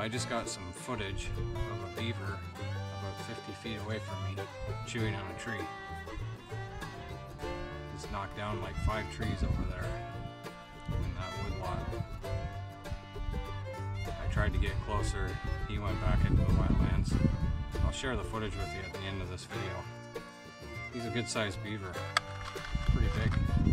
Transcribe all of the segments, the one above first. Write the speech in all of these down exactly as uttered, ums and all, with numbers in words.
I just got some footage of a beaver about fifty feet away from me chewing on a tree. He's knocked down like five trees over there in that woodlot. I tried to get closer, he went back into the wetlands. I'll share the footage with you at the end of this video. He's a good sized beaver, pretty big.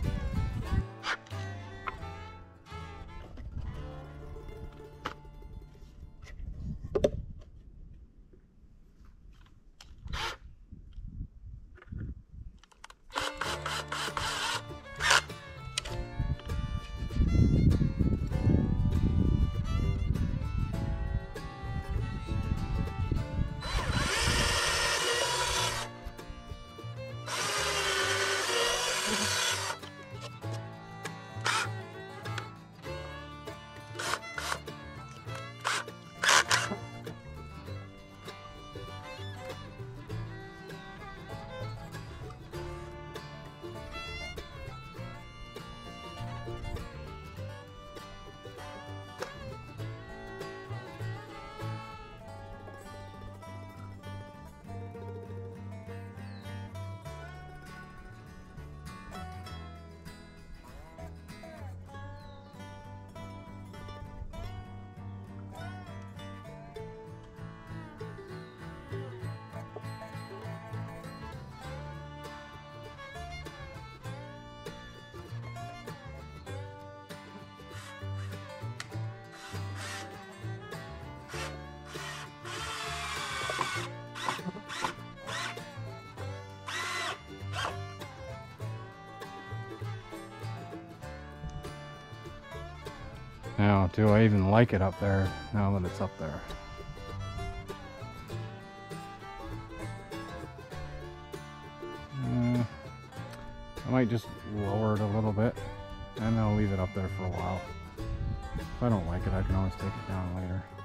Now, do I even like it up there now that it's up there? Uh, I might just lower it a little bit and I'll leave it up there for a while. If I don't like it, I can always take it down later.